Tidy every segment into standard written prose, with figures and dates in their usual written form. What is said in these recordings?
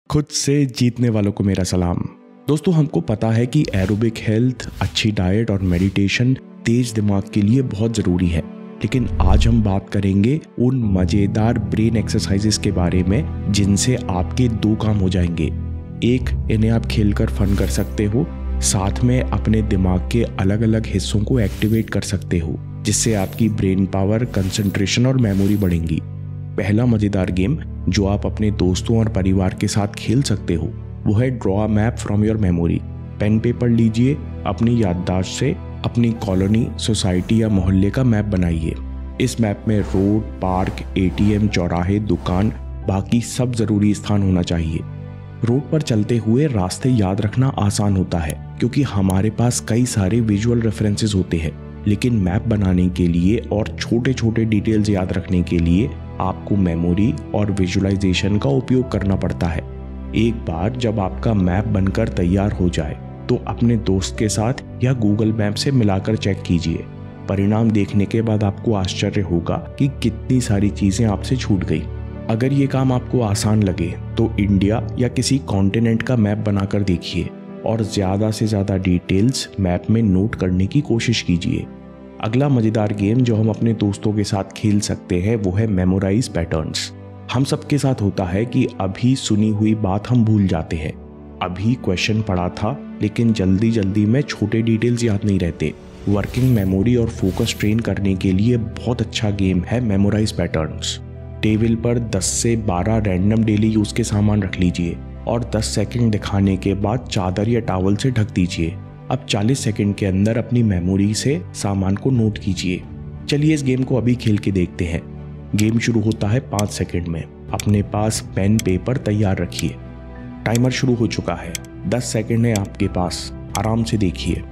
खुद से जीतने वालों को मेरा सलाम। दोस्तों, हमको पता है कि एरोबिक हेल्थ, अच्छी डाइट और मेडिटेशन तेज दिमाग के लिए बहुत ज़रूरी है, लेकिन आज हम बात करेंगे उन मज़ेदार ब्रेन एक्सरसाइजेस के बारे में जिनसे आपके दो काम हो जाएंगे। एक, इन्हें आप खेलकर फन कर सकते हो, साथ में अपने दिमाग के अलग अलग हिस्सों को एक्टिवेट कर सकते हो, जिससे आपकी ब्रेन पावर, कंसंट्रेशन और मेमोरी बढ़ेंगी। पहला मज़ेदार गेम जो आप अपने दोस्तों और परिवार के साथ खेल सकते हो वो है draw a map from your memory. Pen paper लीजिए, अपनी याददाश्त से अपनी कॉलोनी, सोसाइटी या मोहल्ले का मैप बनाइए। इस मैप में रोड, पार्क, एटीएम, चौराहे, दुकान, बाकी सब ज़रूरी स्थान होना चाहिए। रोड पर चलते हुए रास्ते याद रखना आसान होता है क्योंकि हमारे पास कई सारे विजुअल रेफरेंसेस होते हैं, लेकिन मैप बनाने के लिए और छोटे छोटे डिटेल्स याद रखने के लिए आपको मेमोरी और विजुअलाइजेशन का उपयोग करना पड़ता है। एक बार जब आपका मैप बनकर तैयार हो जाए तो अपने दोस्त के साथ या गूगल मैप से मिलाकर चेक कीजिए। परिणाम देखने के बाद आपको आश्चर्य होगा कि कितनी सारी चीज़ें आपसे छूट गई। अगर ये काम आपको आसान लगे तो इंडिया या किसी कॉन्टिनेंट का मैप बनाकर देखिए और ज़्यादा से ज़्यादा डिटेल्स मैप में नोट करने की कोशिश कीजिए। अगला मज़ेदार गेम जो हम अपने दोस्तों के साथ खेल सकते हैं वो है मेमोराइज पैटर्न्स। हम सबके साथ होता है कि अभी सुनी हुई बात हम भूल जाते हैं। अभी क्वेश्चन पढ़ा था लेकिन जल्दी जल्दी में छोटे डिटेल्स याद नहीं रहते। वर्किंग मेमोरी और फोकस ट्रेन करने के लिए बहुत अच्छा गेम है मेमोराइज पैटर्न्स। टेबल पर 10 से 12 रैंडम डेली यूज़ के सामान रख लीजिए और 10 सेकंड दिखाने के बाद चादर या टॉवल से ढक दीजिए। अब 40 सेकंड के अंदर अपनी मेमोरी से सामान को नोट कीजिए। चलिए इस गेम को अभी खेल के देखते हैं। गेम शुरू होता है 5 सेकंड में। अपने पास पेन पेपर तैयार रखिए। टाइमर शुरू हो चुका है। 10 सेकंड है आपके पास, आराम से देखिए।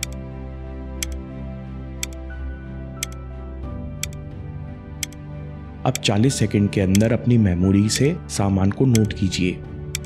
अब 40 सेकंड के अंदर अपनी मेमोरी से सामान को नोट कीजिए।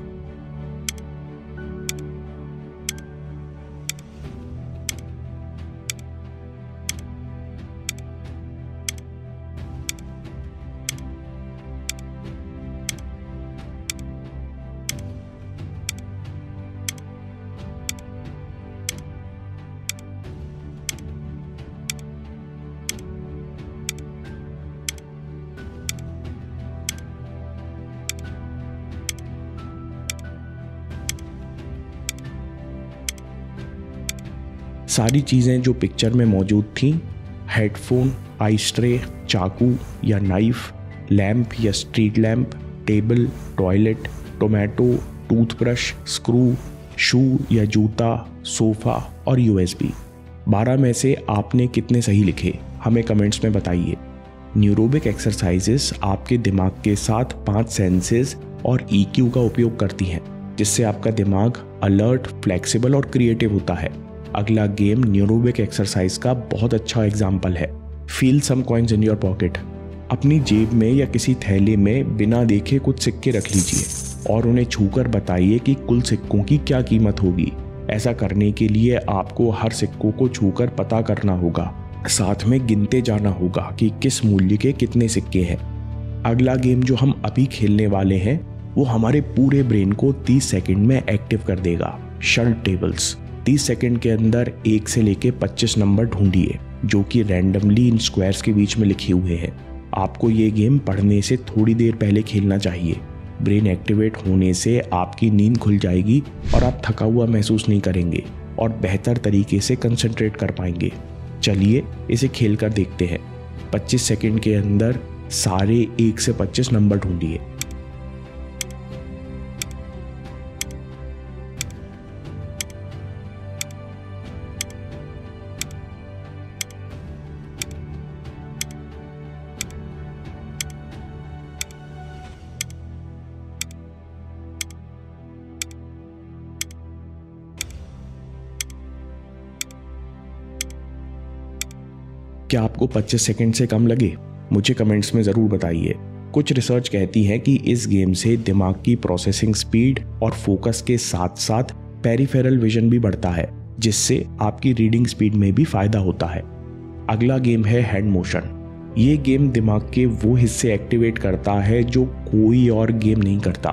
सारी चीज़ें जो पिक्चर में मौजूद थीं, हेडफोन, आइस ट्रे, चाकू या नाइफ, लैंप या street lamp, table, toilet, tomato, toothbrush, screw, shoe या जूता, सोफ़ा और यूएसबी। 12 में से आपने कितने सही लिखे हमें कमेंट्स में बताइए। न्यूरोबिक एक्सरसाइजेस आपके दिमाग के साथ 5 सेंसेस और ईक्यू का उपयोग करती हैं, जिससे आपका दिमाग अलर्ट, फ्लेक्सिबल और क्रिएटिव होता है। अगला गेम न्यूरोबिक एक्सरसाइज का बहुत अच्छा एग्जाम्पल है। Feel some coins in your pocket. अपनी जेब में या किसी थैले में बिना देखे कुछ सिक्के रख लीजिए और उन्हें छूकर बताइए कि कुल सिक्कों की क्या कीमत होगी। ऐसा करने के लिए आपको हर सिक्कों को छूकर पता करना होगा, साथ में गिनते जाना होगा कि किस मूल्य के कितने सिक्के हैं। अगला गेम जो हम अभी खेलने वाले हैं वो हमारे पूरे ब्रेन को 30 सेकंड में एक्टिव कर देगा। Shirt tables. 30 सेकंड के अंदर 1 से लेके 25 नंबर ढूंढिए जो कि रैंडमली इन स्क्वायर्स के बीच में लिखे हुए हैं। आपको ये गेम पढ़ने से थोड़ी देर पहले खेलना चाहिए। ब्रेन एक्टिवेट होने से आपकी नींद खुल जाएगी और आप थका हुआ महसूस नहीं करेंगे और बेहतर तरीके से कंसंट्रेट कर पाएंगे। चलिए इसे खेल कर देखते हैं। 25 सेकंड के अंदर सारे 1 से 25 नंबर ढूंढिए। क्या आपको 25 सेकंड से कम लगे? मुझे कमेंट्स में ज़रूर बताइए। कुछ रिसर्च कहती है कि इस गेम से दिमाग की प्रोसेसिंग स्पीड और फोकस के साथ साथ पेरिफेरल विजन भी बढ़ता है, जिससे आपकी रीडिंग स्पीड में भी फायदा होता है। अगला गेम है हैंड मोशन। ये गेम दिमाग के वो हिस्से एक्टिवेट करता है जो कोई और गेम नहीं करता।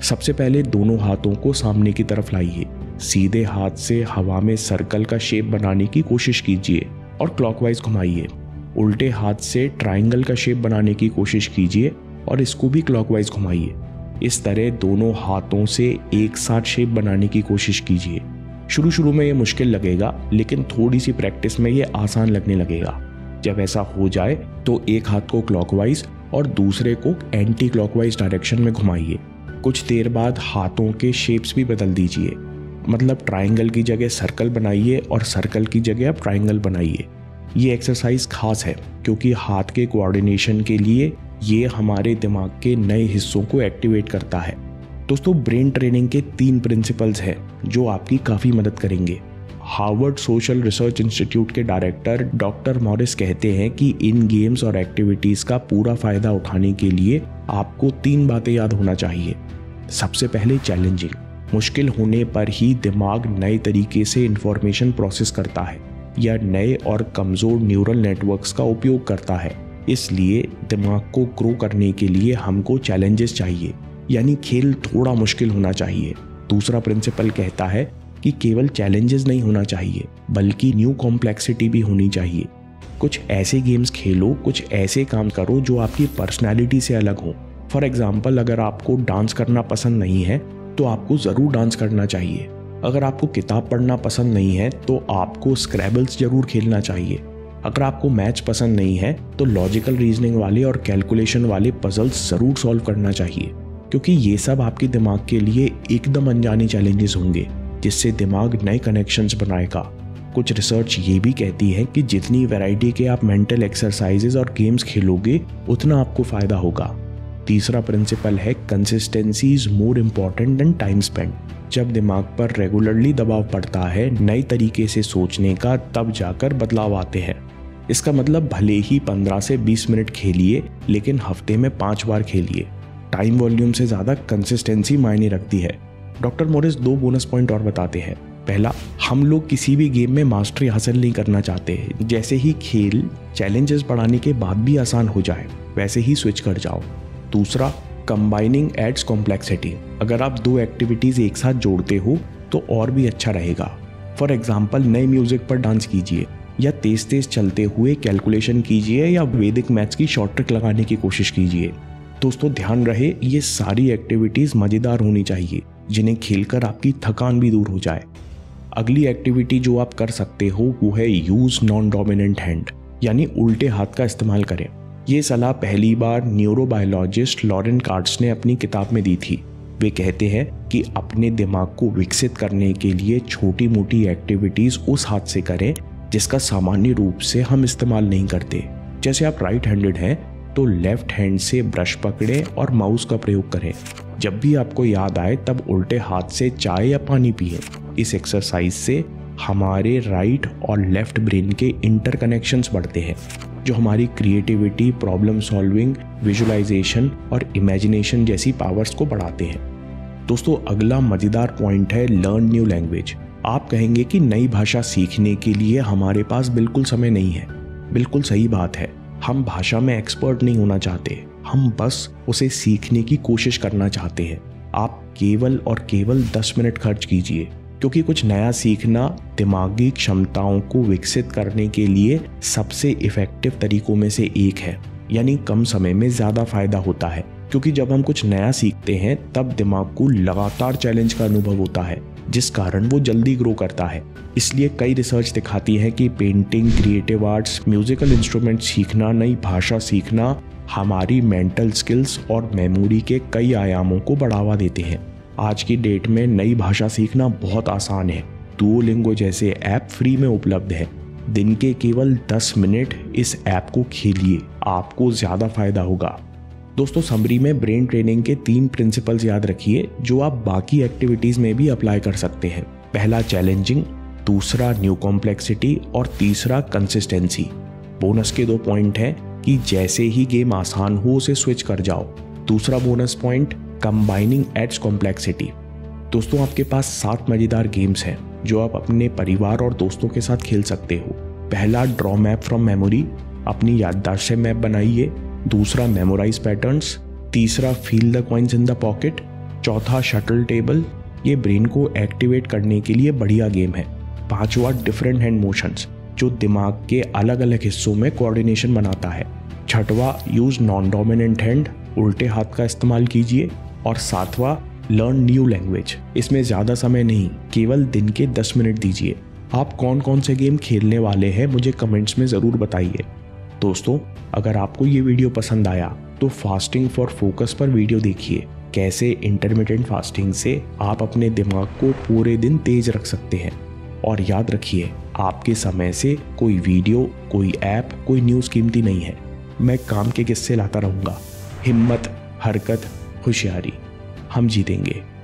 सबसे पहले दोनों हाथों को सामने की तरफ लाइए। सीधे हाथ से हवा में सर्कल का शेप बनाने की कोशिश कीजिए और क्लॉकवाइज घुमाइए। उल्टे हाथ से ट्रायंगल का शेप बनाने की कोशिश कीजिए और इसको भी क्लॉकवाइज घुमाइए। इस तरह दोनों हाथों से एक साथ शेप बनाने की कोशिश कीजिए। शुरू में ये मुश्किल लगेगा, लेकिन थोड़ी सी प्रैक्टिस में ये आसान लगने लगेगा। जब ऐसा हो जाए तो एक हाथ को क्लॉकवाइज और दूसरे को एंटी क्लॉकवाइज डायरेक्शन में घुमाइए। कुछ देर बाद हाथों के शेप्स भी बदल दीजिए, मतलब ट्रायंगल की जगह सर्कल बनाइए और सर्कल की जगह आप ट्रायंगल बनाइए। ये एक्सरसाइज खास है क्योंकि हाथ के कोऑर्डिनेशन के लिए ये हमारे दिमाग के नए हिस्सों को एक्टिवेट करता है। दोस्तों, ब्रेन ट्रेनिंग के 3 प्रिंसिपल्स हैं जो आपकी काफ़ी मदद करेंगे। हार्वर्ड सोशल रिसर्च इंस्टीट्यूट के डायरेक्टर डॉक्टर मॉरिस कहते हैं कि इन गेम्स और एक्टिविटीज़ का पूरा फ़ायदा उठाने के लिए आपको 3 बातें याद होना चाहिए। सबसे पहले चैलेंजिंग। मुश्किल होने पर ही दिमाग नए तरीके से इंफॉर्मेशन प्रोसेस करता है या नए और कमज़ोर न्यूरल नेटवर्क्स का उपयोग करता है। इसलिए दिमाग को ग्रो करने के लिए हमको चैलेंजेस चाहिए, यानी खेल थोड़ा मुश्किल होना चाहिए। दूसरा प्रिंसिपल कहता है कि केवल चैलेंजेस नहीं होना चाहिए, बल्कि न्यू कॉम्प्लेक्सिटी भी होनी चाहिए। कुछ ऐसे गेम्स खेलो, कुछ ऐसे काम करो जो आपकी पर्सनैलिटी से अलग हो। फॉर एग्जाम्पल, अगर आपको डांस करना पसंद नहीं है तो आपको ज़रूर डांस करना चाहिए। अगर आपको किताब पढ़ना पसंद नहीं है तो आपको स्क्रैबल्स जरूर खेलना चाहिए। अगर आपको मैथ्स पसंद नहीं है तो लॉजिकल रीजनिंग वाले और कैलकुलेशन वाले पजल्स ज़रूर सॉल्व करना चाहिए, क्योंकि ये सब आपके दिमाग के लिए एकदम अनजाने चैलेंजेस होंगे जिससे दिमाग नए कनेक्शंस बनाएगा। कुछ रिसर्च ये भी कहती है कि जितनी वैरायटी के आप मेंटल एक्सरसाइजेज और गेम्स खेलोगे उतना आपको फ़ायदा होगा। तीसरा प्रिंसिपल है consistency is more important than time spend. जब दिमाग पर रेगुलरली दबाव पड़ता है नए तरीके से सोचने का, तब जाकर बदलाव आते हैं। इसका मतलब भले ही 15 से 20 मिनट खेलिए, लेकिन हफ्ते में 5 बार खेलिए। टाइम वॉल्यूम से ज़्यादा कंसिस्टेंसी मायने रखती है। डॉक्टर मॉरिस 2 बोनस पॉइंट और बताते हैं। पहला, हम लोग किसी भी गेम में मास्टरी हासिल नहीं करना चाहते। जैसे ही खेल चैलेंजेस बढ़ाने के बाद भी आसान हो जाए, वैसे ही स्विच कर जाओ। दूसरा, कंबाइनिंग एड्स कॉम्प्लेक्सिटी। अगर आप 2 एक्टिविटीज़ एक साथ जोड़ते हो तो और भी अच्छा रहेगा। फॉर एग्जाम्पल, नए म्यूजिक पर डांस कीजिए, या तेज तेज चलते हुए कैलकुलेशन कीजिए, या वैदिक मैथ्स की शॉर्ट ट्रिक लगाने की कोशिश कीजिए। दोस्तों, ध्यान रहे ये सारी एक्टिविटीज़ मज़ेदार होनी चाहिए, जिन्हें खेलकर आपकी थकान भी दूर हो जाए। अगली एक्टिविटी जो आप कर सकते हो वो है यूज़ नॉन डोमिनेंट हैंड, यानी उल्टे हाथ का इस्तेमाल करें। ये सलाह पहली बार न्यूरोबायोलॉजिस्ट लॉरेन कार्ट्स ने अपनी किताब में दी थी। वे कहते हैं कि अपने दिमाग को विकसित करने के लिए छोटी मोटी एक्टिविटीज़ उस हाथ से करें जिसका सामान्य रूप से हम इस्तेमाल नहीं करते। जैसे आप राइट हैंडेड हैं तो लेफ्ट हैंड से ब्रश पकड़ें और माउस का प्रयोग करें। जब भी आपको याद आए तब उल्टे हाथ से चाय या पानी पिएं। इस एक्सरसाइज से हमारे राइट और लेफ्ट ब्रेन के इंटरकनेक्शंस बढ़ते हैं, जो हमारी क्रिएटिविटी, प्रॉब्लम सॉल्विंग, विजुअलाइजेशन और इमेजिनेशन जैसी पावर्स को बढ़ाते हैं। दोस्तों, अगला मज़ेदार पॉइंट है लर्न न्यू लैंग्वेज। आप कहेंगे कि नई भाषा सीखने के लिए हमारे पास बिल्कुल समय नहीं है। बिल्कुल सही बात है। हम भाषा में एक्सपर्ट नहीं होना चाहते, हम बस उसे सीखने की कोशिश करना चाहते हैं। आप केवल और केवल 10 मिनट खर्च कीजिए, क्योंकि कुछ नया सीखना दिमागी क्षमताओं को विकसित करने के लिए सबसे इफ़ेक्टिव तरीकों में से एक है। यानी कम समय में ज़्यादा फायदा होता है, क्योंकि जब हम कुछ नया सीखते हैं तब दिमाग को लगातार चैलेंज का अनुभव होता है, जिस कारण वो जल्दी ग्रो करता है। इसलिए कई रिसर्च दिखाती है कि painting, creative arts, musical instrument सीखना, नई भाषा सीखना हमारी मेंटल स्किल्स और मेमोरी के कई आयामों को बढ़ावा देते हैं। आज की डेट में नई भाषा सीखना बहुत आसान है। डुओलिंगो जैसे ऐप फ्री में उपलब्ध है। दिन के केवल 10 मिनट इस ऐप को खेलिए, आपको ज़्यादा फायदा होगा। दोस्तों, समरी में ब्रेन ट्रेनिंग के 3 प्रिंसिपल्स याद रखिए जो आप बाकी एक्टिविटीज़ में भी अप्लाई कर सकते हैं। पहला चैलेंजिंग, दूसरा न्यू कॉम्प्लेक्सिटी और तीसरा कंसिस्टेंसी। बोनस के 2 पॉइंट हैं कि जैसे ही गेम आसान हो उसे स्विच कर जाओ। दूसरा bonus point, combining adds complexity. दोस्तों, आपके पास 7 मज़ेदार गेम्स हैं जो आप अपने परिवार और दोस्तों के साथ खेल सकते हो। पहला, ड्रॉ मैप फ्रॉम मेमोरी, अपनी याददाश्त से मैप बनाइए। दूसरा, मेमोराइज पैटर्न्स। तीसरा, feel the coins in the pocket, चौथा शटल टेबल, ये ब्रेन को एक्टिवेट करने के लिए बढ़िया गेम है। पांचवा डिफरेंट हैंड मोशंस, जो दिमाग के अलग अलग हिस्सों में कोऑर्डिनेशन बनाता है। छठवा यूज नॉन डोमिनेंट हैंड, उल्टे हाथ का इस्तेमाल कीजिए। और सातवां लर्न न्यू लैंग्वेज, इसमें ज़्यादा समय नहीं, केवल दिन के 10 मिनट दीजिए। आप कौन कौन से गेम खेलने वाले हैं मुझे कमेंट्स में ज़रूर बताइए। दोस्तों, अगर आपको ये वीडियो पसंद आया तो फास्टिंग फॉर फोकस पर वीडियो देखिए, कैसे इंटरमिटेंट फास्टिंग से आप अपने दिमाग को पूरे दिन तेज रख सकते हैं। और याद रखिए, आपके समय से कोई वीडियो, कोई ऐप, कोई न्यूज़ कीमती नहीं है। मैं काम के किस्से लाता रहूँगा। हिम्मत, हरकत, होशियारी, हम जीतेंगे।